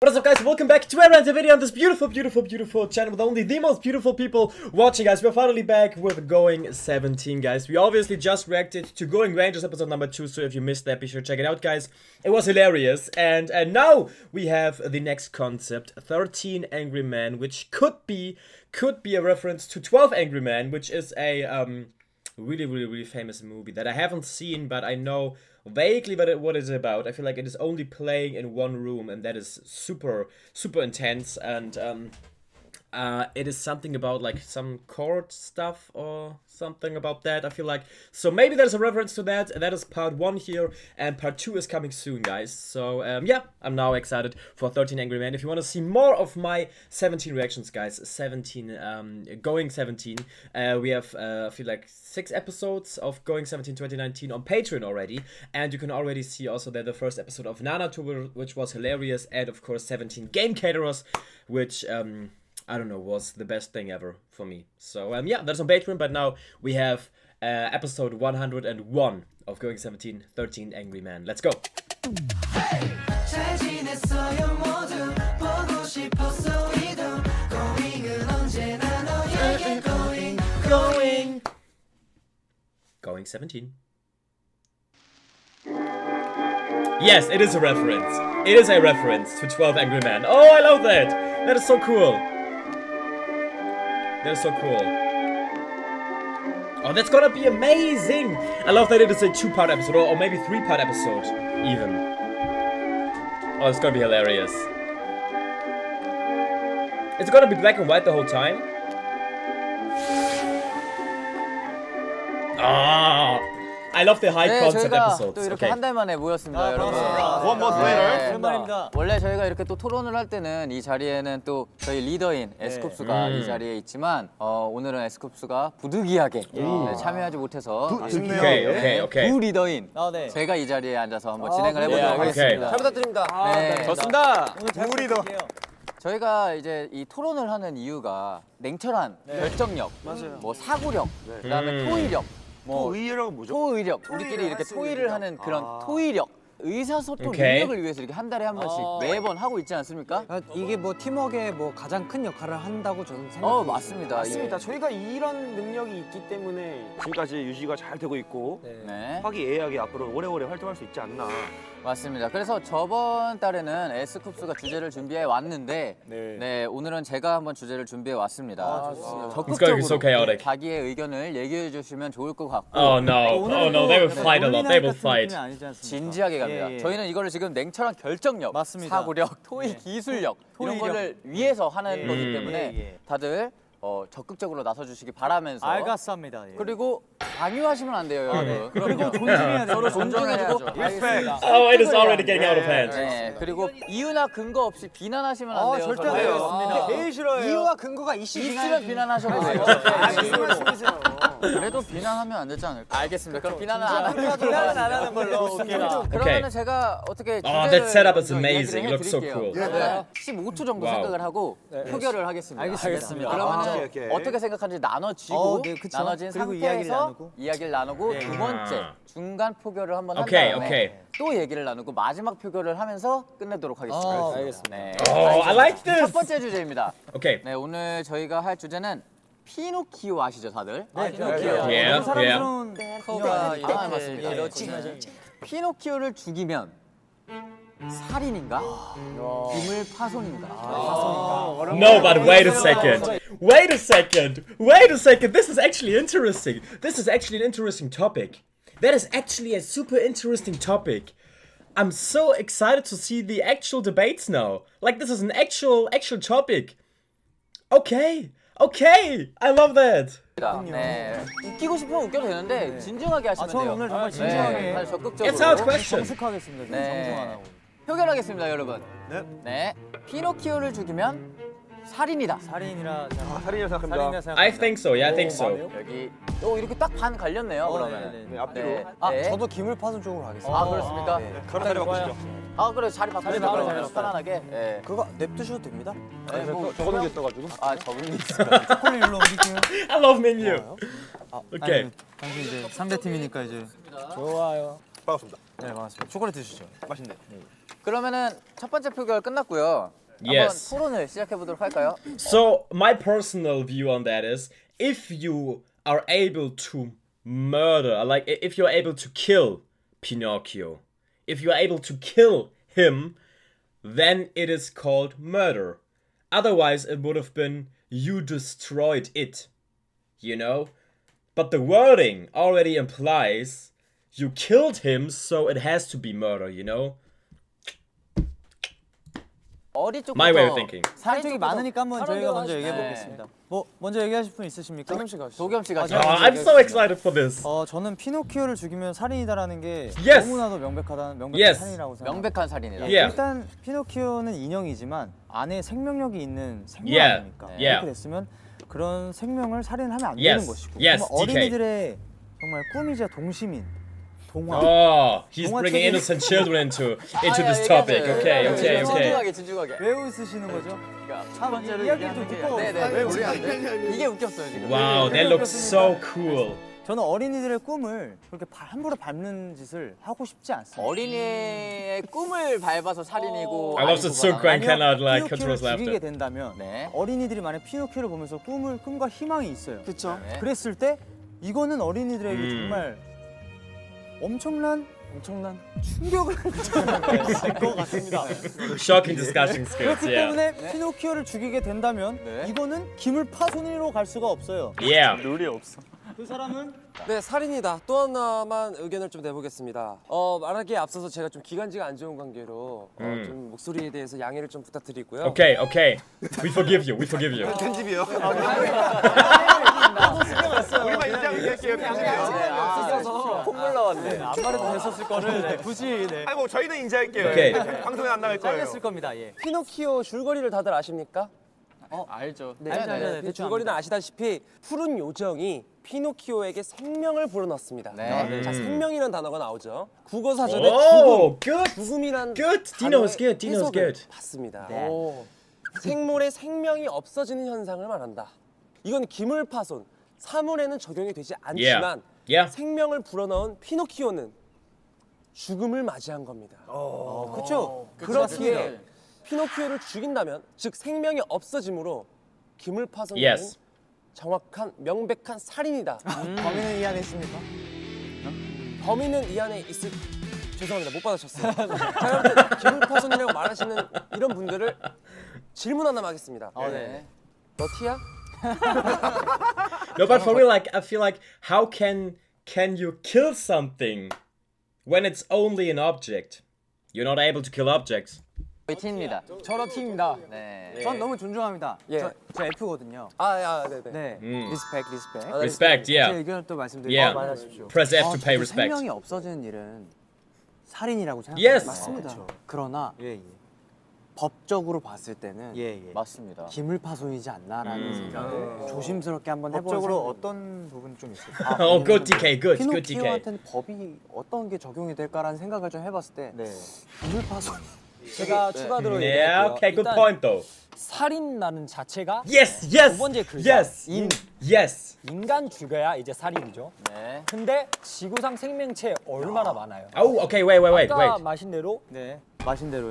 What is up, guys? Welcome back to another video on this beautiful channel with only the most beautiful people watching, guys. We're finally back with Going 17, guys. We obviously just reacted to Going Rangers episode number 2, so if you missed that, be sure to check it out, guys. It was hilarious. And now we have the next concept, 13 Angry Men, which could be a reference to 12 Angry Men, which is a really famous movie that I haven't seen, but I know vaguely what it's about. I feel like it is only playing in one room, and that is super intense. And it is something about like some court stuff or something about that, I feel like. So maybe there's a reference to that, and that is part 1 here, and part 2 is coming soon, guys. So yeah, I'm now excited for 13 Angry Men. If you want to see more of my 17 reactions, guys, 17 Going 17, we have I feel like 6 episodes of Going 17 2019 on Patreon already, and you can already see also that the first episode of Nana Tour, which was hilarious, and of course 17 Game Caterers, which I don't know, was the best thing ever for me. So yeah, that's on Patreon, but now we have episode 101 of Going 17, 13 Angry Men. Let's go! Hey! Going 17. Yes, it is a reference. It is a reference to 12 Angry Men. Oh, I love that! That is so cool. That is so cool. Oh, that's gonna be amazing! I love that it is a 2-part episode, or maybe 3-part episode, even. Oh, it's gonna be hilarious. Is it gonna be black and white the whole time? Ah! I love the high concept episodes. 또 이렇게 한 달 만에 모였습니다, 여러분. One month later. 오랜만입니다. 원래 저희가 이렇게 또 토론을 할 때는 이 자리에는 또 저희 리더인 에스쿱스가 이 자리에 있지만 오늘은 에스쿱스가 부득이하게 참여하지 못해서 부 리더인 제가 이 자리에 앉아서 한번 진행을 해보도록 하겠습니다. 잘 부탁드립니다. 네, 좋습니다. 부 리더. 저희가 이제 이 토론을 하는 이유가 냉철한 결정력, 뭐 사고력, 그다음에 토의력. 토의력은 뭐죠? 토의력. 우리끼리 이렇게 토의를 하는 그런 토의력. 의사소통 능력을 위해서 이렇게 한 달에 한 번씩 매번 하고 있지 않습니까? 이게 뭐 팀워크에 뭐 가장 큰 역할을 한다고 저는 생각합니다. 맞습니다. 맞습니다. 저희가 이런 능력이 있기 때문에 지금까지 유지가 잘 되고 있고 화기애애하게 앞으로 오래오래 활동할 수 있지 않나. 맞습니다. 그래서 저번 달에는 에스쿱스가 주제를 준비해 왔는데 오늘은 제가 한번 주제를 준비해 왔습니다. 적극적으로 자기의 의견을 얘기해 주시면 좋을 것 같고. Oh no, they will fight a lot. They will fight. 진지하게 갑니다. 저희는 이거를 지금 냉철한 결정력, 사고력, 토의 기술력 이런 거를 위해서 하는 거기 때문에 다들 적극적으로 나서주시기 바라면서. 알겠습니다. 그리고 강요하시면 안 돼요, 여러분. 그리고 존중해야 돼요. 서로 존중해주고. Oh, it is already getting out of hand. 그리고 이유나 근거 없이 비난하시면 안 돼요. 절대 안 돼요. 제일 싫어요. 이유와 근거가 있으면 비난하셔도 돼요. 그래도 비난하면 안 되지 않을까? 알겠습니다. 그럼 비난은 안 하는 걸로. 그러면은 제가 어떻게 that setup is amazing. It looks so cool. 15초 정도 생각을 하고 표결을 하겠습니다. 알겠습니다. 그러면은 어떻게 생각하는지 나눠지고 나눠진 상태에서 이야기를 나누고 두 번째 중간 표결을 한번 한 다음에 또 얘기를 나누고 마지막 표결을 하면서 끝내도록 하겠습니다. 알겠습니다. I like this. 첫 번째 주제입니다. Okay. 네, 오늘 저희가 할 주제는 피노키오 아시죠, 다들? 피노키오. 사랑스러운 맞습니다. 피노키오를 죽이면 살인인가? 기물 파손인가? No, but wait a second. Wait a second. Wait a second. This is actually interesting. This is actually an interesting topic. That is actually a super interesting topic. I'm so excited to see the actual debates now. Like, this is an actual topic. Okay. Okay. I love that. 네. 웃기고 싶으면 웃겨도 되는데 진중하게 하시면 돼요. 오늘 정말 진중하게. 적극적으로. It's our question. 정숙하겠습니다. 정중 안 하고. 표결하겠습니다, 여러분. 네. 피노키오를 죽이면 살인이다. 살인이라 생각합니다. I think so. Yeah, I think so. 여기 이렇게 딱 반 갈렸네요, 그러면. 네, 앞뒤로. 저도 기물 파손 쪽으로 하겠습니다. 그렇습니까? 그런 자리 바꾸시죠. 그래, 자리 바꾸시죠. 그러면 편안하게. 그거 냅두셔도 됩니다. 적은 게 있어가지고. 적은 게 있어요. 초콜릿 일로 옮길게요. I love menu. Okay. 당신 이제 상대 팀이니까 이제. 좋아요. 반갑습니다. 네, 반갑습니다. 초콜릿 드시죠. 맛있네. 그러면은 첫 번째 표결 끝났고요. Yes. 한번 토론을 시작해 보도록 할까요? So my personal view on that is, if you are able to murder, like if you're able to kill Pinocchio, if you're able to kill him, then it is called murder. Otherwise, it would have been you destroyed it, you know? But the wording already implies you killed him, so it has to be murder, you know? My way of thinking. 사인 쪽이 많으니까 한번 저희가 먼저 얘기해 보겠습니다. 뭐 먼저 얘기하실 분 있으십니까? 도겸 씨가. I'm so excited for this. 저는 피노키오를 죽이면 살인이다라는 게 Yes. 너무나도 명백한 Yes. 살인이라고 생각합니다. 명백한 살인이다. Yeah. 일단 피노키오는 인형이지만 안에 생명력이 있는 생명 Yeah. 아닙니까? Yeah. 그렇게 됐으면 그런 생명을 살인하면 안 Yes. 되는 것이고 Yes, 정말 DK. 어린이들의 정말 꿈이자 동심인 동화. Oh, he's bringing innocent children into this topic. Okay, okay, okay. 진중하게. 왜 웃으시는 거죠? 첫 번째로 이야기를 좀 듣고 왜 우리한테? 이게 웃겼어요 지금. Wow, that looks so cool. 저는 어린이들의 꿈을 그렇게 함부로 밟는 짓을 하고 싶지 않습니다. 어린이의 꿈을 밟아서 살인이고. I love that Sukran cannot like control his 피노키오를 죽이게 laughter. 된다면 네. 어린이들이 만약 피노키오를 보면서 꿈과 희망이 있어요. 그렇죠. 네. 그랬을 때 이거는 어린이들에게 정말 엄청난 충격을 줄 것 같습니다. Shocking discussion skills. 그렇기 Yeah. 때문에 피노키오를 죽이게 된다면 이거는 기물 파손으로 갈 수가 없어요. Yeah. 룰이 없어. 그 사람은 네, 살인이다. 또 하나만 의견을 좀 내보겠습니다. 말하기에 앞서서 제가 좀 기관지가 안 좋은 관계로 좀 목소리에 대해서 양해를 좀 부탁드리고요. Okay, okay. We forgive you. We forgive you. 편집이요. 우리만 인정할게요. 편집이요. 콧물 나왔네. 안 말해도 됐었을 거를 굳이 아니 뭐 저희는 인정할게요. 오케이. 방송에 안 나갈 거예요. 잘렸을 겁니다. 예. 피노키오 줄거리를 다들 아십니까? 알죠. 그 줄거리는 아시다시피 푸른 요정이 피노키오에게 생명을 불어넣습니다. 네. 자, 생명이라는 단어가 나오죠. 국어 사전에 Oh, good. 죽음이란 Good. Dino is good. Dino is 해석을 good. 받습니다. 생물의 생명이 없어지는 현상을 말한다. 이건 기물 파손, 사물에는 적용이 되지 않지만 Yeah. 생명을 불어넣은 피노키오는 죽음을 맞이한 겁니다. 그렇죠. 그렇기에 피노키오를 죽인다면, 즉 생명이 없어짐으로 기물 파손은 Yes. 정확한 명백한 살인이다. 범인은 이 안에 있습니까? 범인은 이 안에 있을... 죄송합니다, 못 받으셨어요. 자, 여러분 기물 파손이라고 말하시는 이런 분들을 질문 하나 하겠습니다. 네. 너 티야? No, but for real, like I feel like how can you kill something when it's only an object? You're not able to kill objects. 저희 팀입니다. 저런 팀입니다. 네. 전 너무 존중합니다. 예. 저 F거든요. 네네. 네. 리스펙. Respect, 제 yeah. 의견을 또 말씀드리고 Yeah. 말하십시오. Press F to pay respect. 생명이 없어지는 일은 살인이라고 생각합니다. Yes. 맞습니다. 그러나 법적으로 봤을 때는 맞습니다. 기물 파손이지 않나라는 생각을 조심스럽게 한번 해보는. 법적으로 어떤 부분이 좀 있을까요? Oh, good DK, good DK. 피노키오한테는 법이 어떤 게 적용이 될까라는 생각을 좀 해봤을 때 기물 파손. 제가 추가로 Yeah, okay, good point though. 살인이라는 자체가 Yes, yes. 두 번째 글자 Yes. Yes. 인간 죽여야 이제 살인이죠. 네. 근데 지구상 생명체 얼마나 많아요. Oh, okay, wait. 아까 마신 대로 네. 마신 대로요?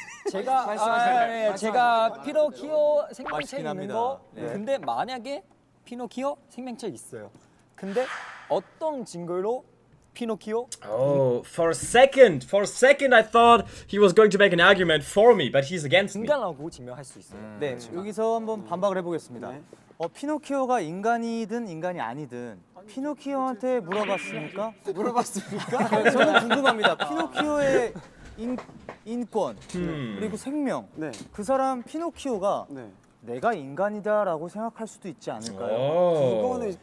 제가 피노키오 생명체 있는 합니다. 거. 네. 근데 만약에 피노키오 생명체 있어요. 근데 어떤 증거로 피노키오? Oh, for a second I thought he was going to make an argument for me, but he's against me. 인간이라고 증명할 수 있어요. 네. 여기서 한번 반박을 해보겠습니다. 피노키오가 인간이든 인간이 아니든 피노키오한테 물어봤습니까? 저는 궁금합니다. 피노키오의 인권 그리고 생명 그 사람 피노키오가 내가 인간이다라고 생각할 수도 있지 않을까요? Oh.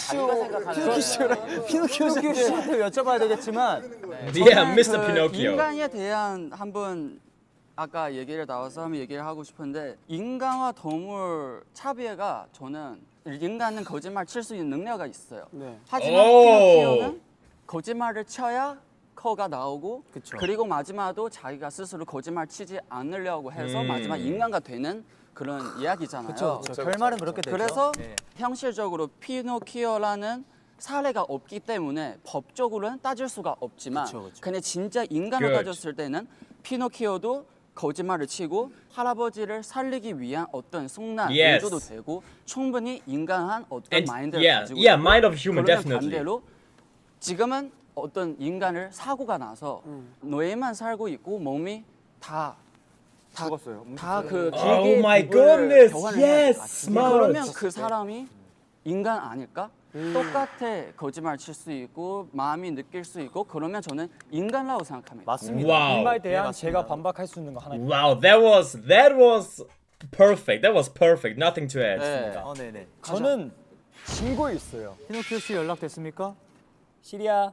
피노키오한테 여쭤봐야 되겠지만 Yeah, Mr. Pinocchio. 인간에 대한 한번 아까 얘기를 나와서 한번 얘기를 하고 싶은데 인간과 동물 차별가 저는 인간은 거짓말 칠 수 있는 능력이 있어요. 하지만 피노키오는 거짓말을 쳐야 커가 나오고 그리고 마지막도 자기가 스스로 거짓말 치지 않으려고 해서 마지막 인간가 되는 그런 이야기잖아요. 결말은 그렇게 되죠. 그래서 현실적으로 피노키오라는 사례가 없기 때문에 법적으로는 따질 수가 없지만 근데 진짜 인간을 Good. 가졌을 때는 피노키오도 거짓말을 치고 할아버지를 살리기 위한 어떤 속난 의도도 되고 충분히 인간한 어떤 마인드를 가지고 있고 mind of human, 그러면 definitely. 반대로 지금은 어떤 인간을 사고가 나서 뇌만 살고 있고 몸이 다 죽었어요. 그 Oh 기계 my 부분을 goodness. 교환을 해야 Yes, 될 것 같아요. smart. 그러면 그 사람이 인간 아닐까? 똑같아 거짓말 칠 수 있고 마음이 느낄 수 있고 그러면 저는 인간이라고 생각합니다. 맞습니다. Wow. 이 말에 대한 제가 반박할 수 있는 거 하나. Wow, that was perfect. That was perfect. Nothing to add. 네네. 저는 증거 있어요. 피노키오 씨 연락됐습니까? 시리아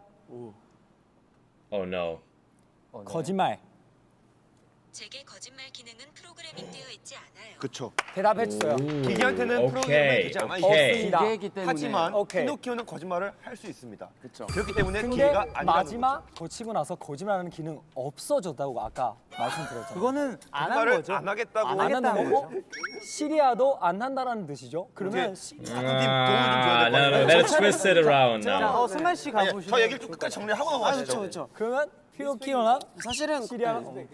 Oh no. 거짓말. 제게 거짓말 기능은 프로그래밍되어 있지 않아요. 그렇죠. 대답해 주세요. 기계한테는 프로그램이 되지 않아 오케이. 기계이기 때문에 하지만 오케이. 피노키오는 거짓말을 할 수 있습니다. 그렇죠. 그렇기 때문에 근데 기계가 아니라는 마지막 고치고 나서 거짓말하는 기능 없어졌다고 아까 말씀드렸잖아요. 그거는 안 한 거짓말을 거죠. 안 하겠다고 안 한다는 하겠다는 거고 시리아도 안 한다는 뜻이죠. 그러면 같은 팀 도움을 좀 줘야 No, 될 no, 거 let's twist it around 자, now. 승관 씨 아니에요. 가보시죠. 저 얘기를 좀 끝까지 정리하고 넘어가시죠. 그러면 피노키오랑 사실은 시리아랑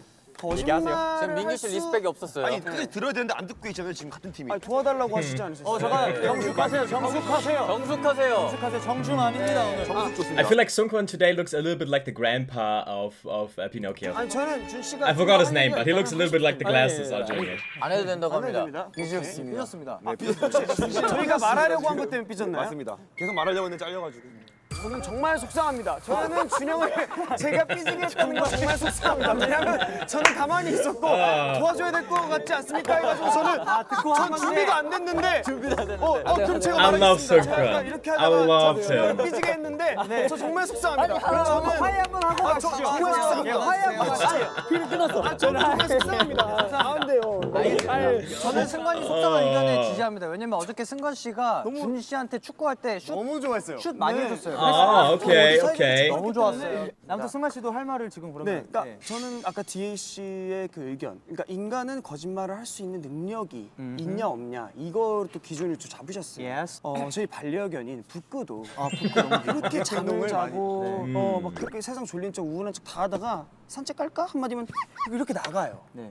거짓말 지금 민규 씨 리스펙이 없었어요. 아니 끝까지 들어야 되는데 안 듣고 있잖아요. 지금 같은 팀이. 아니, 도와달라고 하시지 않으셨어요? 잠깐 정숙하세요. 정숙하세요. 정숙하세요. 정중 아닙니다 오늘. 정숙 좋습니다. I feel like Sungkwon today looks a little bit like the grandpa of Pinocchio. 아니 저는 준 씨가 I forgot his name, but he looks a little bit like the glasses are doing it. 안 해도 된다고 합니다. 됩니다. 삐졌습니다. 저희가 말하려고 한 것 때문에 삐졌나요? 맞습니다. 계속 말하려고 했는데 잘려가지고. 저는 정말 속상합니다. 저는 준영을 제가 삐지게 했다는 거 정말 속상합니다. 왜냐면 저는 가만히 있었고 도와줘야 될 것 같지 않습니까? 해가지고 저는 전 준비도 안 됐는데 그럼 제가 I love 말하겠습니다. Sungkwon. 이렇게 I 하다가 love 저는 him. 삐지게 했는데 저 정말 속상합니다. 저는 화해 한번 하고 저 가시죠. 정말 속상합니다. 화해 한번 가시죠. 피를 끊었어. 저는 정말 속상합니다. 안 돼요. 저는 승관이 속상한 의견에 지지합니다. 왜냐면 어저께 승관 씨가 준 씨한테 축구할 때 너무 좋아했어요. 슛 많이 해줬어요. Ah, okay, okay. 너무 좋았어요. 아무튼 승관 씨도 할 말을 지금 그러면. 네, 그러니까 저는 아까 DA 씨의 그 의견, 그러니까 인간은 거짓말을 할 수 있는 능력이 있냐 없냐 이걸 또 기준을 좀 잡으셨어요. Yes. 저희 반려견인 북구도 그렇게 잠을 자고 막 그렇게 세상 졸린 척 우울한 척 다 하다가 산책 갈까 한마디면 이렇게 나가요. 네.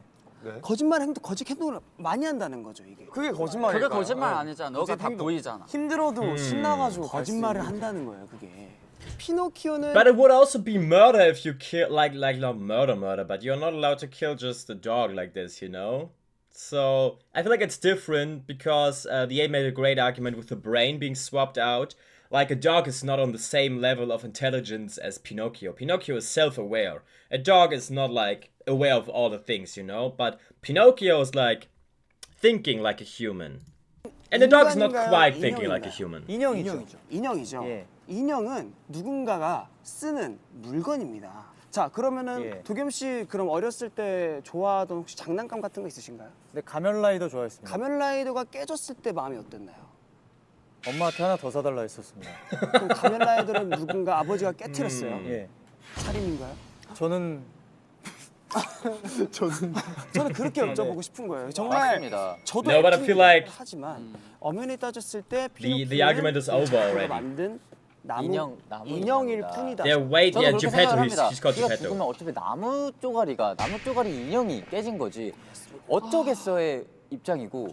거짓 행동을 많이 한다는 거죠 이게. 그게 거짓말이에요. 그게 거짓말 아니잖아. 너가 다 보이잖아. 힘들어도 신나가지고 거짓말을 한다는 거예요 그게. 피노키오는 But it would also be murder if you kill, like not murder, but you're not allowed to kill just a dog like this, you know? So I feel like it's different because the A made a great argument with the brain being swapped out. Like a dog is not on the same level of intelligence as Pinocchio. Pinocchio is self-aware. A dog is not like aware of all the things, you know? But Pinocchio is like thinking like a human. And the dog is not quite thinking like a human. 인형이죠. 예. 인형은 누군가가 쓰는 물건입니다. 자 그러면은 도겸 씨 그럼 어렸을 때 좋아하던 혹시 장난감 같은 거 있으신가요? 네, 가면라이더 좋아했습니다. 가면라이더가 깨졌을 때 마음이 어땠나요? 엄마한테 하나 더 사달라 했었습니다. 그럼 가면라이더를 누군가 아버지가 깨트렸어요. 예. 살인인가요? 저는 저는 그렇게 여쭤보고 싶은 거예요. 정말 맞습니다. 저도 No, but I feel like 하지만 엄연히 따졌을 때 the argument is over already. 만든 나무 인형일 인형일 겁니다. 뿐이다. Yeah, wait, 저는 yeah, 그렇게 Geppetto, 생각을 he's 합니다. called 걔가 Geppetto. 죽으면 어차피 나무 쪼가리 인형이 깨진 거지. 어쩌겠어의 입장이고.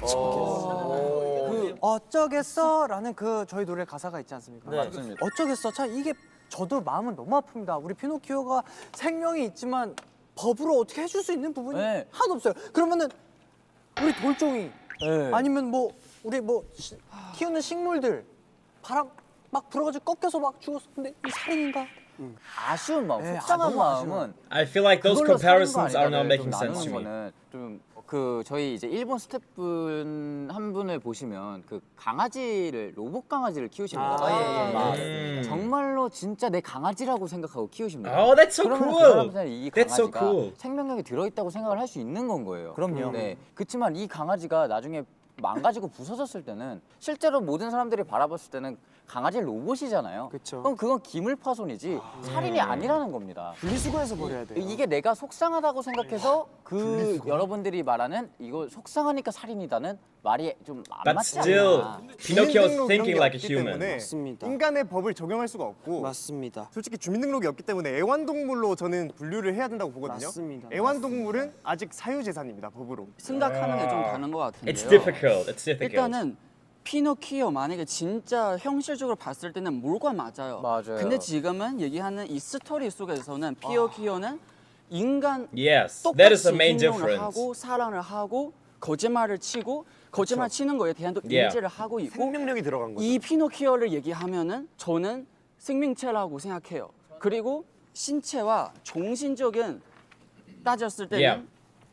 그 어쩌겠어라는 그 저희 노래 가사가 있지 않습니까? 맞습니다. 어쩌겠어. 참 이게 저도 마음은 너무 아픕니다. 우리 피노키오가 생명이 있지만 법으로 어떻게 해줄 수 있는 부분이 네. 하나도 없어요. 그러면은 우리 돌종이 네. 아니면 뭐 우리 뭐 키우는 식물들 바람 막 불어가지고 꺾여서 막 죽었어. 근데 이 살인인가? 아쉬운 마음, 네, 속상한 너무 아쉬워요. 마음은 I feel like those 그걸로 comparisons 사는 are 거 not 아니잖아요. making 좀 sense to 나누는 me. 거는 좀 그 저희 이제 일본 스태프분 한 분을 보시면 그 강아지를 로봇 강아지를 키우십니다. 정말로 진짜 내 강아지라고 생각하고 키우십니다. Oh, that's so 그러면 cool. 그 사람들은 이 That's so 강아지가 cool. 생명력이 들어있다고 생각을 할 수 있는 건 거예요. 그럼요. 네. 그렇지만 이 강아지가 나중에 망가지고 부서졌을 때는 실제로 모든 사람들이 바라봤을 때는 강아지 로봇이잖아요. 그쵸. 그럼 그건 기물파손이지 살인이 아니라는 겁니다. 분리수거해서 버려야 돼요. 이게 내가 속상하다고 생각해서 여러분들이 말하는 이거 속상하니까 살인이다는 말이 좀 안 But 맞지 still, 않나. Pinocchio's thinking like a human. 맞습니다. 인간의 법을 적용할 수가 없고 맞습니다. 솔직히 주민등록이 없기 때문에 애완동물로 저는 분류를 해야 된다고 보거든요. 맞습니다. 애완동물은 아직 사유재산입니다, 법으로. 생각하는 게 좀 다른 것 같은데요. It's difficult. It's difficult. 일단은 피노키오 만약에 진짜 현실적으로 봤을 때는 물과 맞아요. 맞아요. 근데 지금은 얘기하는 이 스토리 속에서는 피노키오는 인간 Yes, that is 똑같이 the main 행동을 difference. 하고 사랑을 하고 거짓말을 치고 거짓말 치는 거에 대한 또 Yeah. 인지를 하고 있고 생명력이 들어간 거죠. 이 피노키오를 얘기하면은 저는 생명체라고 생각해요. 그리고 신체와 정신적인 따졌을 때는 Yeah.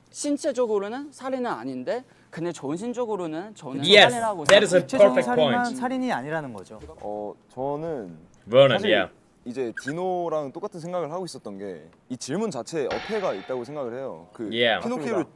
신체적으로는 살인은 아닌데 근데 정신적으로는 저는 Yes, 살인이라고 that is a 생각해요. perfect point. 살인이 아니라는 거죠. 저는 Vernon, 사실 yeah. 이제 디노랑 똑같은 생각을 하고 있었던 게 이 질문 자체에 어폐가 있다고 생각을 해요. 그 Yeah. 피노키오를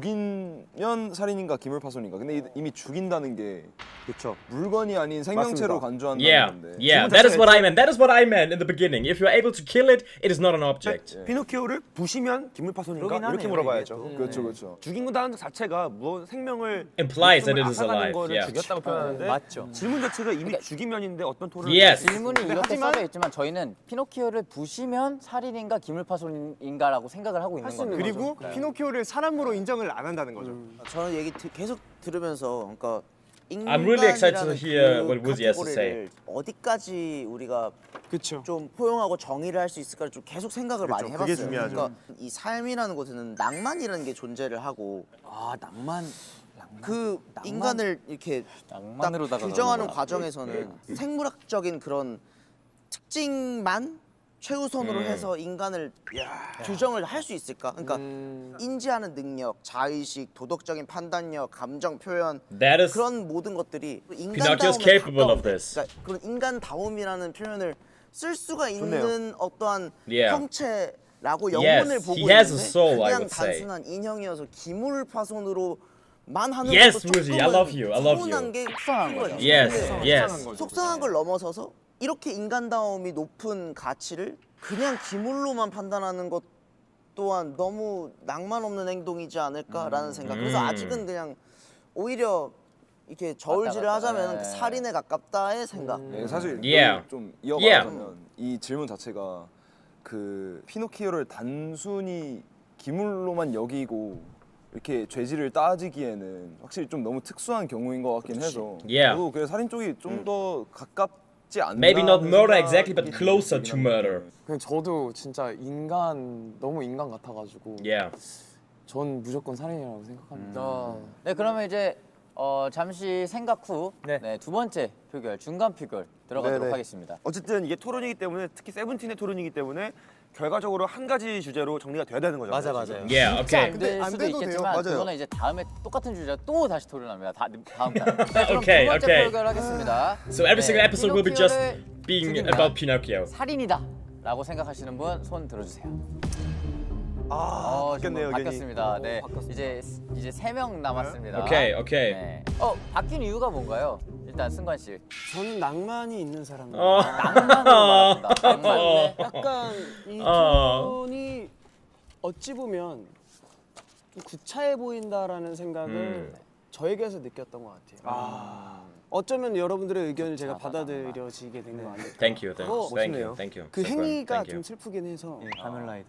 죽이면 살인인가 기물파손인가. 근데 이미 죽인다는 게 그렇죠. 물건이 아닌 생명체로 간주한다는 Yeah, 건데. yeah. That is what I meant. That is what I meant in the beginning. If you're able to kill it, it is not an object. 피노키오를 부시면 기물파손인가? 그러긴 이렇게 하네요, 물어봐야죠. 그렇죠, 그렇죠. 죽인다는 자체가 뭐 생명을 Implies that it is 앗아가는 alive. 거를 Yeah. 죽였다고 표현하는데 맞죠. 질문 자체가 이미 죽이면인데 어떤 토론을 Yes. 질문이 이렇게 써져 있지만 저희는 피노키오를 부시면 살인인가 기물파손인가라고 생각을 하고 있는 겁니다. 그리고 피노키오를 사람으로 인정을 안 한다는 거죠. 저는 얘기 계속 들으면서 그러니까 I'm really excited to hear 그 what Woozy has to say. 카테고리를 어디까지 우리가 그쵸. 좀 포용하고 정의를 할 수 있을까를 좀 계속 생각을 많이 해봤어요. 그게 중요하죠. 그러니까 이 삶이라는 곳에는 낭만이라는 게 존재를 하고 낭만. 그 인간을 이렇게 딱 규정하는 과정에서는 생물학적인 그런 특징만 최우선으로 해서 인간을 규정을 할 수 있을까? 그러니까 인지하는 능력, 자의식, 도덕적인 판단력, 감정 표현 That is 그런 모든 것들이 Pinocchio's capable of this. 그러니까 그런 인간다움이라는 표현을 쓸 수가 있는 좋네요. 어떠한 Yeah. 형체라고 영혼을 Yes, 보고 he has a 있는데 soul, I 그냥 would say. 단순한 인형이어서 기물파손으로만 하는 Yes, 것도 Woozy, I love you. I love 서운한 you. 게 속상한 거죠. Yes, yes. 속상한 걸 넘어서서 이렇게 인간다움이 높은 가치를 그냥 기물로만 판단하는 것 또한 너무 낭만 없는 행동이지 않을까라는 생각. 그래서 아직은 그냥 오히려 이렇게 저울질을 하자면 살인에 가깝다의 생각. 사실 Yeah. 좀 이어가자면 이 질문 자체가 그 피노키오를 단순히 기물로만 여기고 이렇게 죄질을 따지기에는 확실히 좀 너무 특수한 경우인 것 같긴 해서 Yeah. 저도 그래서 살인 쪽이 좀 더 가깝지 않나. Maybe not murder exactly, but closer to murder. 그냥 저도 진짜 너무 인간 같아가지고 Yeah. 전 무조건 살인이라고 생각합니다. 네, 그러면 이제 잠시 생각 후 두 번째 표결, 중간 표결 들어가도록 하겠습니다. 어쨌든 이게 토론이기 때문에 특히 세븐틴의 토론이기 때문에 결과적으로 한 가지 주제로 정리가 돼야 되는 거죠. 맞아요. Yeah, okay. 될 수도 있겠지만 그거는 이제 다음에 똑같은 주제 또 다시 토론합니다. 다음 달. 그럼 Okay, 두 번째 okay. 표결 하겠습니다. So every single episode will be just 피노키오를 being 죽이면 about Pinocchio. 살인이다라고 생각하시는 분 손 들어주세요. 바뀌었네요, 의견이. 바뀌었습니다. 네, 이제 3명 남았습니다. Okay, okay. 네. 바뀐 이유가 뭔가요? 일단 승관 씨. 저는 낭만이 있는 사람입니다. 낭만으로 말합니다. 낭만. 약간 이 톤이 어찌 보면 좀 구차해 보인다라는 생각을 저에게서 느꼈던 것 같아요. 어쩌면 여러분들의 의견을 제가 받아들여지게 된 거 아닐까. Thank you, thank you, thank you. 그 행위가 Thank you. 좀 슬프긴 해서. 가멜라이더.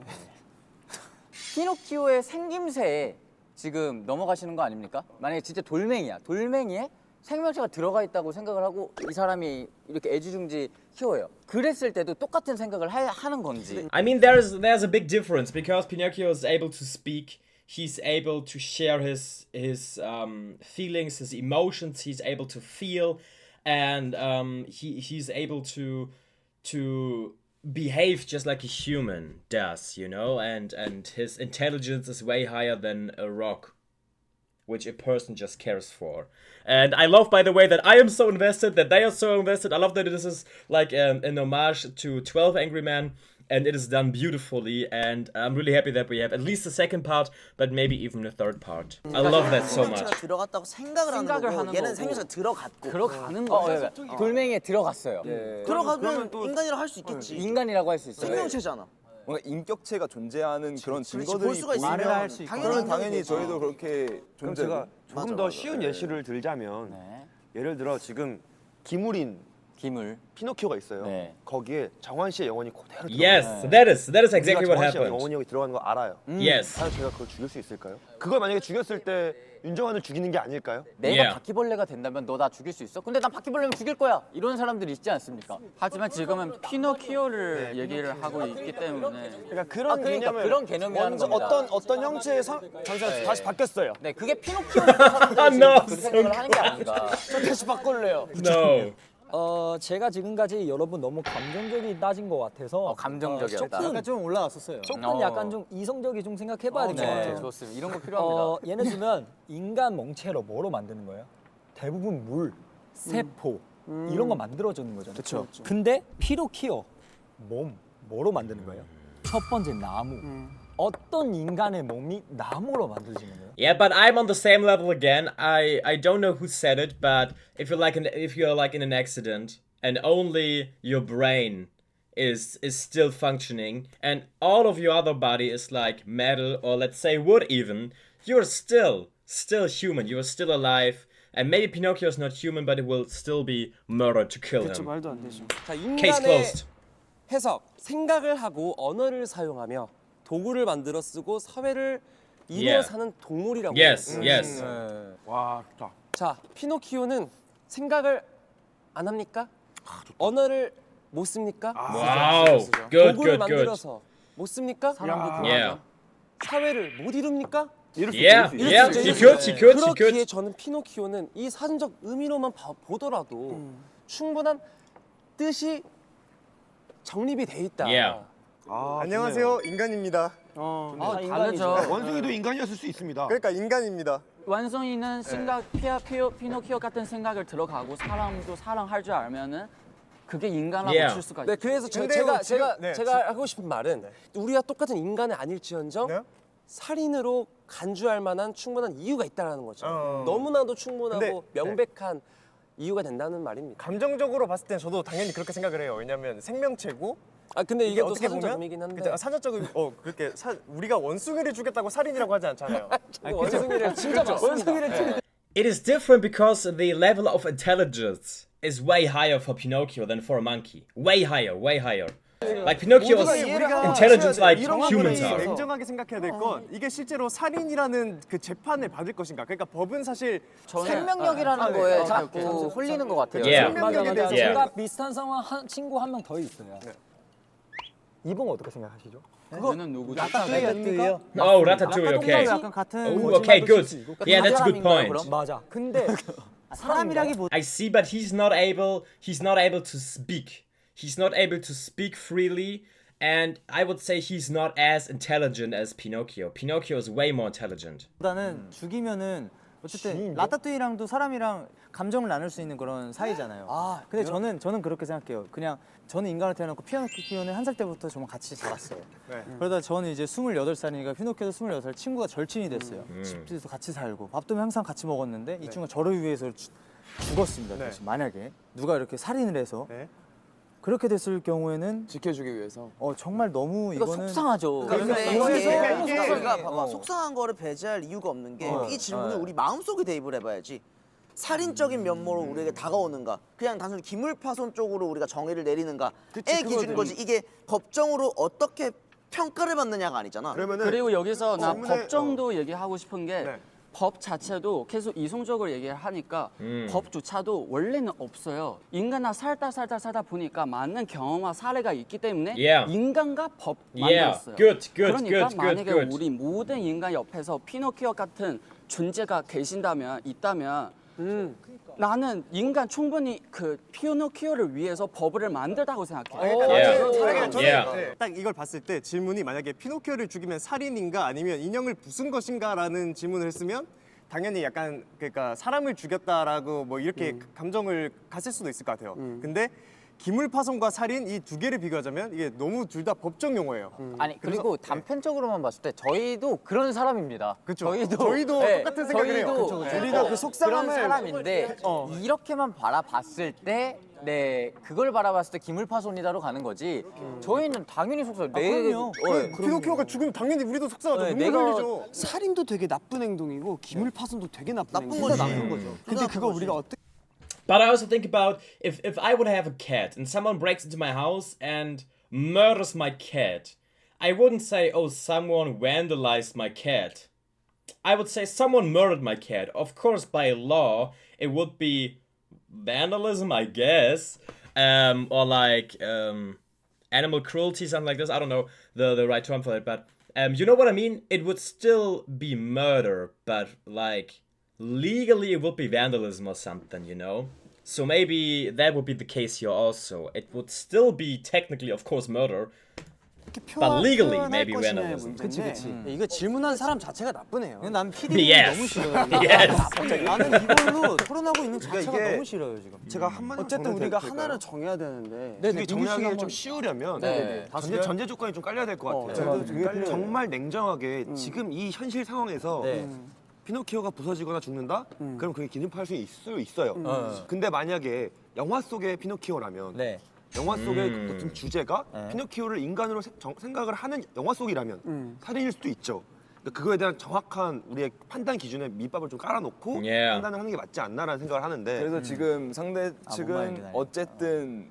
피노키오의 생김새에 지금 넘어가시는 거 아닙니까? 만약에 진짜 돌멩이야. 돌멩이에 생명체가 들어가 있다고 생각을 하고 이 사람이 이렇게 애지중지 키워요. 그랬을 때도 똑같은 생각을 하는 건지. I mean, there's a big difference because Pinocchio is able to speak. He's able to share his feelings, his emotions. He's able to feel, and he's able to behave just like a human does, you know. And his intelligence is way higher than a rock, which a person just cares for. And I love, by the way, that I am so invested, that they are so invested. I love that this is like an homage to 12 Angry Men. and it is done beautifully, and I'm really happy that we have at least the second part, but maybe even the third part. I love that so much. 들어갔다고 생각을 하는 거고 얘는 생명체가 들어갔고 들어가는 거예요. 돌멩이에 들어갔어요. 들어가면 인간이라고 할 수 있겠지. 인간이라고 할 수 있어요. 생명체잖아. 뭔가 인격체가 존재하는 그런 증거들이 말을 할 수 있고 그러면 당연히 저희도 그렇게 그럼 제가 조금 더 쉬운 예시를 들자면 예를 들어 지금 기물 피노키오가 있어요. 거기에 정환 씨의 영혼이 그대로 Yes, that is exactly what happened. 영혼이 여기 들어가는 거 알아요. Yes. 제가 그걸 죽일 수 있을까요? 그걸 만약에 죽였을 때 윤정환을 죽이는 게 아닐까요? 내가 바퀴벌레가 된다면 너 나 죽일 수 있어? 근데 난 바퀴벌레면 죽일 거야. 이런 사람들이 있지 않습니까? 하지만 지금은 피노키오를 얘기를 하고 있기 때문에 그러니까 그런 개념을 그런 개념이라는 겁니다. 어떤 형체의 장소에서 다시 바뀌었어요. 네, 그게 피노키오니까 사람들이 그 생각을 하는 게 아닌가. 저 다시 바꿀래요. No. 제가 지금까지 여러분 너무 감정적이 따진 것 같아서 감정적이었다. 약간 좀 올라왔었어요. 조금 약간 좀 이성적이 좀 생각해봐야 될 것 같아요. 좋습니다. 이런 거 필요합니다. 예를 들면 인간 몽체로 뭐로 만드는 거예요? 대부분 물, 세포 이런 거 만들어주는 거잖아요. 그렇죠. 근데 피노키오 몸 뭐로 만드는 거예요? 첫 번째 나무. 어떤 인간의 몸이 나무로 만들어지는 거예요? Yeah, but I'm on the same level again. I don't know who said it, but if you're like in an accident and only your brain is still functioning and all of your other body is like metal or let's say wood even, you're still human. You are still alive. And maybe Pinocchio is not human, but it will still be murdered to kill him. 말도 안 되죠. 자, Case 인간의 closed. 해석, 생각을 하고 언어를 사용하며 도구를 만들어 쓰고 사회를 이루어 사는 동물이라고. Yes, yes. 와, 좋다. 자, 피노키오는 생각을 안 합니까? 언어를 못 씁니까? Wow, good, 도구를 good, 만들어서 못 씁니까? Yeah. 사회를 못 이룹니까? Yeah, he could. 그렇기에 저는 피노키오는 이 사전적 의미로만 보더라도 충분한 뜻이 정립이 돼 있다. Yeah. 안녕하세요, 인간입니다. 다르죠. 원숭이도 인간이었을 수 있습니다. 그러니까 인간입니다. 완성이는 피노키오 같은 생각을 들어가고 사람도 사랑할 줄 알면은 그게 인간하고 칠 수가 있죠. 네, 그래서 제가 하고 싶은 말은 우리와 똑같은 인간은 아닐지언정 살인으로 간주할 만한 충분한 이유가 있다는 거죠. 너무나도 충분하고 명백한 이유가 된다는 말입니다. 감정적으로 봤을 땐 저도 당연히 그렇게 생각을 해요. 왜냐면 생명체고 근데 이게 어떻게 사전적 보면 의미긴 한데 사전적인 그렇게 우리가 원숭이를 죽였다고 살인이라고 하지 않잖아요. 원숭이를 진짜 원숭이를 It is different because the level of intelligence is way higher for Pinocchio than for a monkey. Way higher, way higher. Like Pinocchio's intelligence like humans are. 냉정하게 생각해야 될 건 이게 실제로 살인이라는 그 재판을 받을 것인가. 그러니까 법은 사실 생명력이라는 거에 자꾸 홀리는 것 같아요. 생명력에 대해서 제가 비슷한 상황 친구 한 명 더 있어요. 이분 어떻게 생각하시죠? 그거는 누구죠? 라타뚜이요. Oh, Ratatouille. Okay. 약간 같은. Oh, okay, good. Yeah, that's a good point. 맞아. 근데 사람이라기보다 I see, but he's not able to speak. He's not able to speak freely, and I would say he's not as intelligent as Pinocchio. Pinocchio is way more intelligent. 보다는 죽이면은 어쨌든 라타뚜이랑도 사람이랑 감정을 나눌 수 있는 그런 사이잖아요. 근데 저는 그렇게 생각해요. 그냥 저는 인간을 태어났고 피노키오는 1살 때부터 정말 같이 자랐어요. 그러다 저는 이제 28살이니까 피노키오도 28살 친구가 절친이 됐어요. 집에서 같이 살고 밥도 항상 같이 먹었는데 이 친구가 저를 위해서 죽었습니다. 만약에 누가 이렇게 살인을 해서 그렇게 됐을 경우에는 지켜주기 위해서 정말 너무 이거는 속상하죠. 이게 봐봐 속상한 거를 배제할 이유가 없는 게 이 질문을 우리 마음속에 대입을 해봐야지. 살인적인 면모로 우리에게 다가오는가 그냥 단순히 기물파손 쪽으로 우리가 정의를 내리는가의 기준인 거지. 이게 법정으로 어떻게 평가를 받느냐가 아니잖아. 그리고 여기서 나 법정도 얘기하고 싶은 게 법 자체도 계속 이성적으로 얘기를 하니까 법조차도 원래는 없어요. 인간과 살다 보니까 많은 경험과 사례가 있기 때문에 인간과 법 만들었어요. 그러니까 만약에 우리 모든 인간 옆에서 피노키오 같은 존재가 있다면 나는 인간 충분히 그 피노키오를 위해서 법을 만들다고 생각해요. 저는 딱 이걸 봤을 때 질문이 만약에 피노키오를 죽이면 살인인가 아니면 인형을 부순 것인가라는 질문을 했으면 당연히 약간 그러니까 사람을 죽였다라고 뭐 이렇게 감정을 갔을 수도 있을 것 같아요. 근데 기물파손과 살인 이 두 개를 비교하자면 이게 너무 둘 다 법정 용어예요. 아니 그리고 단편적으로만 봤을 때 저희도 그런 사람입니다. 그쵸. 저희도 똑같은 생각을 해요. 저희도 우리가 그 속상함을 그런 사람인데 이렇게만 바라봤을 때 그걸 바라봤을 때 기물파손이다로 가는 거지. 저희는 당연히 속상. 그럼요. 피노키오가 죽으면 당연히 우리도 속상하죠. 눈물 흘리죠. 살인도 되게 나쁜 행동이고 기물파손도 되게 나쁜 행동이고. 나쁜 거죠. 근데 그거 우리가 어떻게 But I also think about if I would have a cat and someone breaks into my house and murders my cat, I wouldn't say, oh, someone vandalized my cat. I would say someone murdered my cat. Of course, by law, it would be vandalism, I guess, or like animal cruelty, something like this. I don't know the right term for it, but you know what I mean? It would still be murder, but like legally it would be vandalism or something, you know? So maybe that would be the case here also. It would still be technically, of course, murder, but legally maybe vandalism. 그치. 이거 질문한 사람 자체가 나쁘네요. 난 PD 너무 싫어요. 나는 이걸로 토론하고 있는 자체가 너무 싫어요 지금. 제가 한마디 어쨌든 우리가 하나를 정해야 되는데 이게 정리하기를 좀 쉬우려면 전제 조건이 좀 깔려야 될 것 같아요. 정말 냉정하게 지금 이 현실 상황에서 피노키오가 부서지거나 죽는다? 그럼 그게 기념할 수 있어요. 근데 만약에 영화 속의 피노키오라면 영화 속의 어떤 주제가 피노키오를 인간으로 생각을 하는 영화 속이라면 살인일 수도 있죠. 그거에 대한 정확한 우리의 판단 기준에 밑밥을 좀 깔아놓고 판단을 하는 게 맞지 않나라는 생각을 하는데 그래서 지금 상대 측은 어쨌든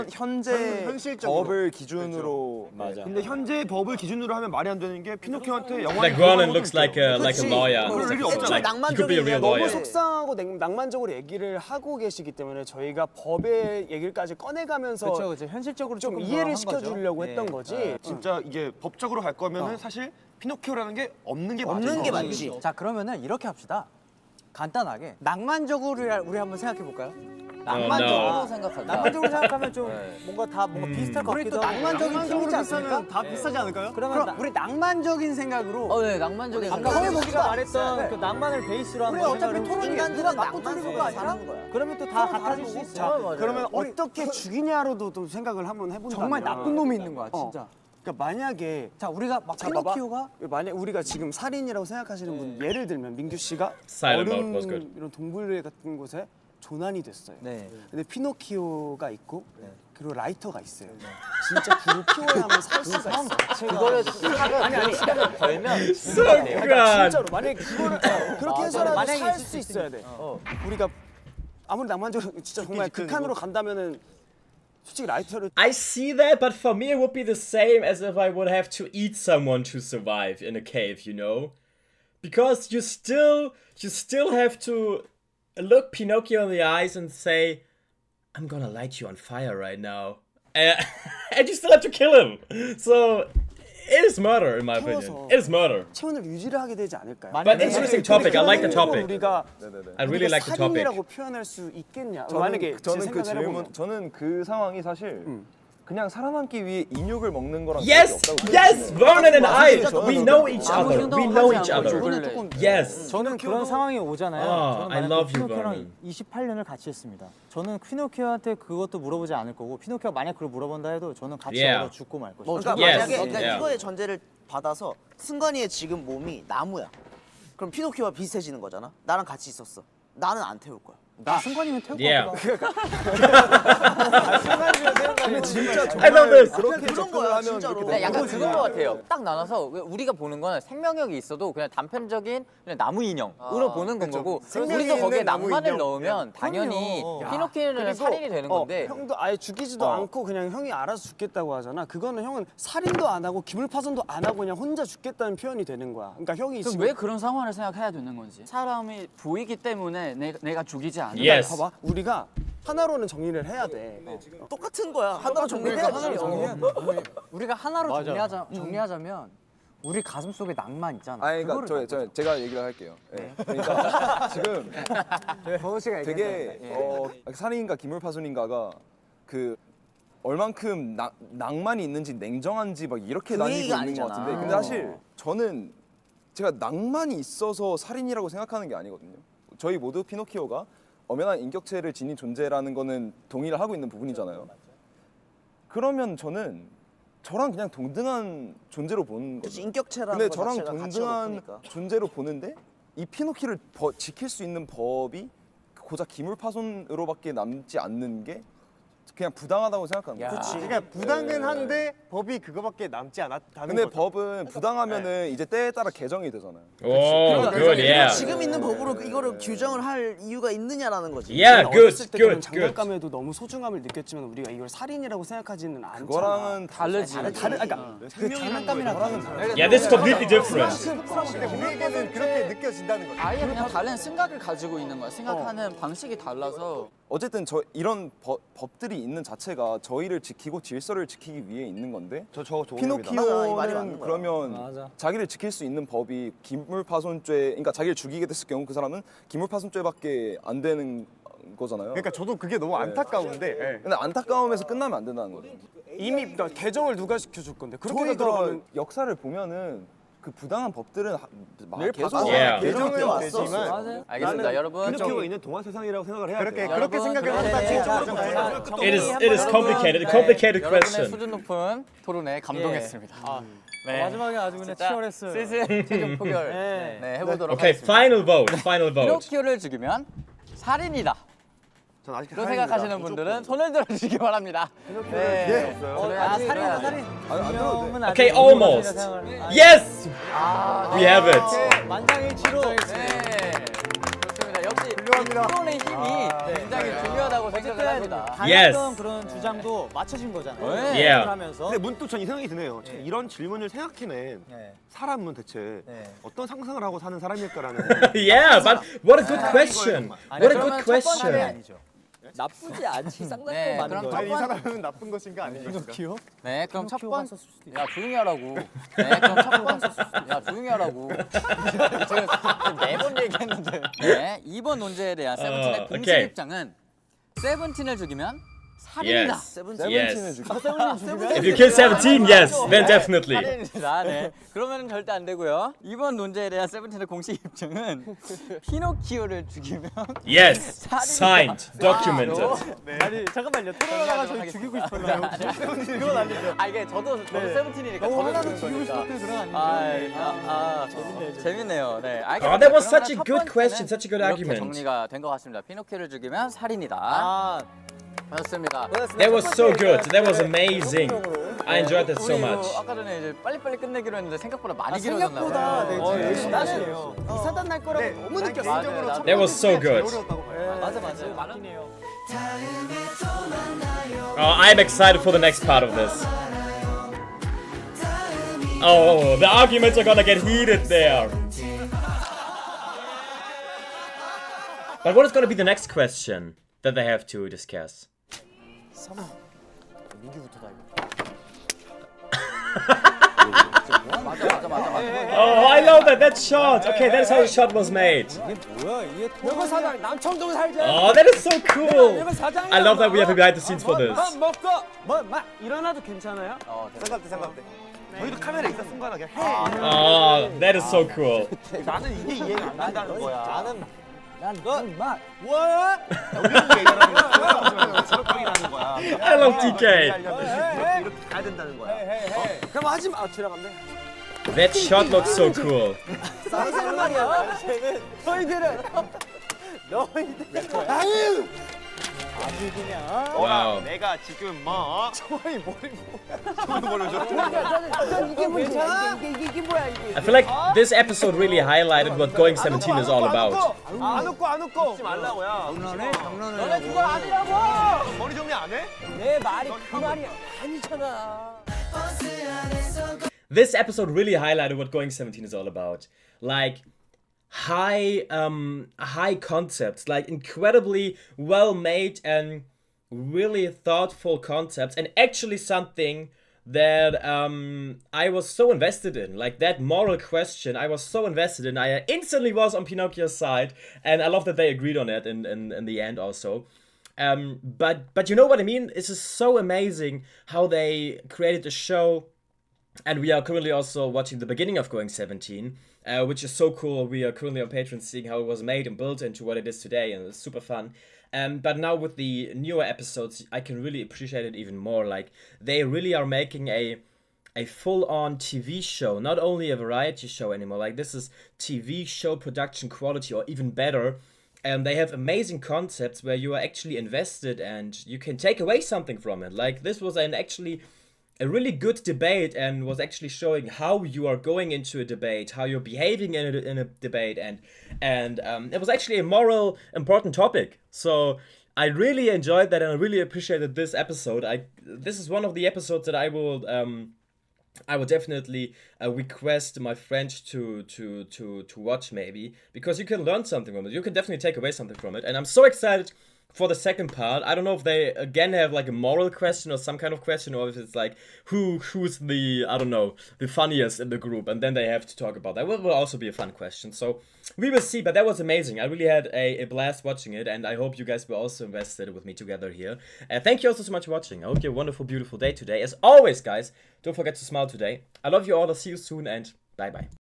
현재 법을 기준으로 근데 현재 법을 기준으로 하면 말이 안 되는 게 피노키오한테 영화 Like Ronan looks like a lawyer. 그럴 일이 없잖아. He could be a real 너무 lawyer. 속상하고 낭만적으로 얘기를 하고 계시기 때문에 저희가 법의 얘기까지 꺼내가면서 그렇죠. 현실적으로 좀 이해를 시켜주려고 했던 거지. 진짜 이게 법적으로 갈 거면은 사실 피노키오라는 게 없는 게 맞지. 자 그러면은 이렇게 합시다. 간단하게 낭만적으로 우리 한번 생각해 볼까요? 낭만적으로 생각하자. 낭만적으로 생각하면 좀 뭔가 비슷할 것 같기도 하고. 낭만적인 팀이지 않습니까? 다 비슷하지 않을까요? 그럼 우리 낭만적인 생각으로. 네, 낭만적인 아까 허영씨가 말했던 그 낭만을 베이스로 한 우리 어차피 토론이 누가 맞고 틀린 거 잘하는 거야. 그러면 또 다 같아질 수 있어. 그러면 어떻게 죽이냐로도 좀 생각을 한번 해본다면 정말 나쁜 놈이 있는 거야, 진짜. 그러니까 만약에 우리가 막 피노키오가 만약 우리가 지금 살인이라고 생각하시는 분 예를 들면 민규 씨가 얼음 이런 동굴 같은 곳에 조난이 됐어요. 근데 피노키오가 있고 그리고 라이터가 있어요. 진짜 불을 피워야만 살 수가 있어. 그거를 시간을 벌면 진짜로 만약에 그거를 그렇게 해서라도 살 수 있어야 돼. 우리가 아무리 낭만적으로 진짜 정말 극한으로 간다면은 솔직히 라이터를 I see that, but for me it would be the same as if I would have to eat someone to survive in a cave, you know? Because you still have to look Pinocchio in the eyes and say, I'm gonna light you on fire right now. And you still have to kill him. So it is murder in my opinion. It is murder. 체온을 유지를 하게 되지 않을까요? But interesting topic. I like the topic. 우리가 I really like the topic. 살인이라고 표현할 수 있겠냐? 만약에 저는 그 상황이 사실 그냥 살아남기 위해 인육을 먹는 거랑 Yes, yes, Vernon and I, we know each other. We know each other. Yes. 저는 그런 상황이 오잖아요. I love you, 피노키오랑 Vernon. 28년을 같이 했습니다. 저는 피노키오한테 그것도 물어보지 않을 거고 피노키오가 만약 그걸 물어본다 해도 저는 같이 얼어 죽고 말 것이다. 그러니까 만약에 이거의 전제를 받아서 승관이의 지금 몸이 나무야. 그럼 피노키오와 비슷해지는 거잖아. 나랑 같이 있었어. 나는 안 태울 거야. 나 승관이면 태울 거야. 근데 진짜 I love this. 그렇게 접근을 하면 네, 약간 그런 것 같아요. 딱 나눠서 우리가 보는 거는 생명력이 있어도 그냥 단편적인 그냥 나무 인형으로 보는 건 거고 우리도 거기에 낭만을 넣으면 당연히 피노키오는 살인이 되는 건데 형도 아예 죽이지도 않고 그냥 형이 알아서 죽겠다고 하잖아. 그거는 형은 살인도 안 하고 기물파손도 안 하고 그냥 혼자 죽겠다는 표현이 되는 거야. 그러니까 형이 지금 왜 그런 상황을 생각해야 되는 건지. 사람이 보이기 때문에 내가 죽이지 않아. Yes. 봐봐, 우리가 하나로는 정리를 해야 돼. 똑같은 거야. 하나로 정리해야지. 우리가 하나로 정리하자면 우리 가슴 속에 낭만 있잖아. 아니 그러니까 제가 얘기를 할게요. 그러니까 지금 되게 살인인가 기물파손인가가 그 얼만큼 낭만이 있는지 냉정한지 막 이렇게 나뉘고 있는 것 같은데 근데 사실 저는 제가 낭만이 있어서 살인이라고 생각하는 게 아니거든요. 저희 모두 피노키오가 엄연한 인격체를 지닌 존재라는 거는 동의를 하고 있는 부분이잖아요. 그러면 저는 저랑 그냥 동등한 존재로 보는 거죠. 인격체라는 근데 거 저랑 자체가 동등한 존재로 보는데 이 피노키를 지킬 수 있는 법이 고작 기물파손으로밖에 남지 않는 게 그냥 부당하다고 생각하는 거예요. 그렇지. 그러니까 부당은 한데 법이 그거밖에 남지 않았다는 근데 거죠. 법은 부당하면은 이제 때에 따라 개정이 되잖아요. 오, good, yeah. 지금 있는 법으로 이거를 규정을 할 이유가 있느냐라는 거지. Yeah, good, good, good. 장난감에도 너무 소중함을 느꼈지만 우리가 이걸 살인이라고 생각하지는 않잖아. 그거랑은 다르지. 그러니까 그 장난감이랑은 Yeah, this is completely different. 우리에게는 그렇게 느껴진다는 거지. 아예 그냥 다른 생각을 가지고 있는 거야. 생각하는 방식이 달라서. 어쨌든 이런 법들이 있는 자체가 저희를 지키고 질서를 지키기 위해 있는 건데 피노키오는 그러면 자기를 지킬 수 있는 법이 기물파손죄, 그러니까 자기를 죽이게 됐을 경우 그 사람은 기물파손죄밖에 안 되는 거잖아요. 그러니까 저도 그게 너무 안타까운데. 근데 안타까움에서 끝나면 안 된다는 거죠. 이미 그러니까 개정을 누가 시켜줄 건데 그렇게 저희가 들어가면 역사를 보면은 그 부당한 법들은 계속 개정이 왔었지만 알겠습니다, 여러분. 피노키오가 있는 동화 세상이라고 생각을 해야 돼요. 그렇게 생각을 한다. It is complicated question. 여러분의 수준 높은 토론에 감동했습니다. 마지막에 아주 그냥 치열했어요. 슬슬 최종 포결 해보도록 Okay, 하겠습니다. final vote. 피노키오를 죽이면 살인이다. 또 생각하시는 분들은 손을 들어주시기 바랍니다. 네. 살인. Okay, almost. Yes! We have it. 만장일치로. 좋습니다. 역시 토론의 힘이 굉장히 중요하다고 생각을 합니다. 당했던 그런 주장도 맞춰진 거잖아요. Yeah. 근데 문득 전 이 생각이 드네요. 이런 질문을 생각해낸 사람은 대체 어떤 상상을 하고 사는 사람일까라는. Yeah, but what a good question. What a good question. 나쁘지 않지. 상당히 네, 많은 그럼 거예요. 이 사람은 나쁜 것인가 아닌가? 네, 그럼 첫 번째. 야, 조용히 하라고. 네, 그럼 첫 번째. 야, 조용히 하라고. 제가 매번 얘기했는데. 네, 2번 논제에 대한 세븐틴의 공식 입장은 세븐틴을 죽이면 살인이다. Yes. If you kill 17, yes, then definitely. 살인이다. 네. 그러면 절대 안 되고요. 2번 논제에 대한 세븐틴의 공식 입장은 피노키오를 죽이면 Yes. Signed. Documented. 아니 잠깐만요. 토론하다가 저희 죽이고 싶었나요? 그건 아니죠. 이게 저도 세븐틴이니까 저도 하나도 죽이고 싶었대요. 그런 아니죠. 재밌네요. 네. Oh, that was such a good question, such a good argument. 정리가 된 것 같습니다. 피노키오를 죽이면 살인이다. 맞습니다. That was so good. That was amazing. I enjoyed that so much. 아까 전에 이제 빨리빨리 끝내기로 했는데 생각보다 많이 길어졌나 생각보다 봐요. 열심히 하시네요. 이사단 날 거라고 너무 느꼈어요. That was so good. 맞아. 맞긴 Oh, I'm excited for the next part of this. Oh, the arguments are gonna get heated there. But what is gonna be the next question that they have to discuss? Oh, I love that shot. Okay, that's how the shot was made. Oh, that is so cool. I love that we have a behind the scenes for this. 일어나도 괜찮아요? 생각대. 저희도 카메라 있다 순간하게 해. Oh, that is so cool. 나는 이게 이해가 안 간다는 거야. I love TK. 이렇게 가야 된다는 거야. 그럼 하지 마. 지나간대. That shot looks so cool. 싸우자는 말이야. 너희들은 아유. 아주 그냥. Wow. 내가 지금 뭐? 저희 머리 이게 뭐야? 이게 뭐야 이게? I feel like this episode really highlighted what Going 17 is all about. 안 웃고. 웃지 말라고요. 장난을. 너네 그거 아니라고. 머리 정리 안 해? 내 말이 그 말이 아니잖아. This episode really highlighted what Going 17 is all about. Like high concepts, like incredibly well made and really thoughtful concepts, and actually something that I was so invested in. Like that moral question, I was so invested in. I instantly was on Pinocchio's side, and I love that they agreed on it in the end also. But you know what I mean? It's just so amazing how they created the show. And we are currently also watching the beginning of Going 17. which is so cool. We are currently on Patreon seeing how it was made and built into what it is today, and it's super fun. But now with the newer episodes, I can really appreciate it even more. Like, they really are making a full-on TV show, not only a variety show anymore. Like, this is TV show production quality, or even better. And they have amazing concepts where you are actually invested and you can take away something from it. Like, this was actually a really good debate, and was actually showing how you are going into a debate, how you're behaving in a debate, and it was actually a moral important topic. So I really enjoyed that, and I really appreciated this episode. This is one of the episodes that I will definitely request my friend to watch, maybe, because you can learn something from it. You can definitely take away something from it, and I'm so excited for the second part. I don't know if they again have like a moral question or some kind of question, or if it's like who's the, I don't know, the funniest in the group, and then they have to talk about that. Will also be a fun question, so we will see. But that was amazing. I really had a blast watching it, and I hope you guys were also invested with me together here. Thank you also so much for watching. I hope you have a wonderful, beautiful day today. As always, guys, don't forget to smile today. I love you all. I'll see you soon, and bye bye.